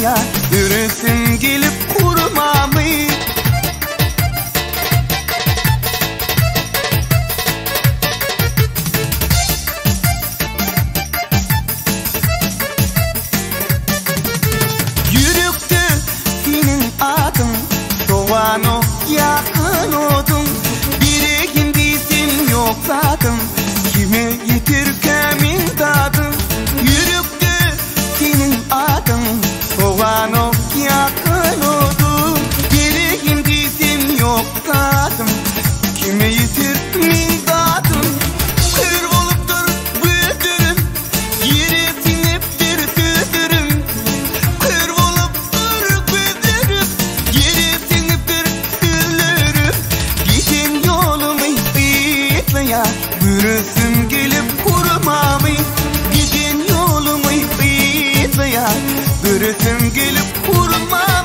ya, yürüsün gelip kurmamı. Yürüktü senin adın, soğan o yakın odun. Bireğin değilsin yok zaten, kime yitirken imdadın. Yürüktü senin adın, soğan o yakın odun. Bireğin değilsin yok zaten, kime yitirken imdadın. Kır olup dur büldürüm, yere sinip bir tüdürüm. Kır olup dur büldürüm, yere sinip bir tüdürüm. Gidin yolumu bitme ya, yürüsün gelip kurmamı. Gidin yolumu bitme ya, yürüsün gelip kurmamı.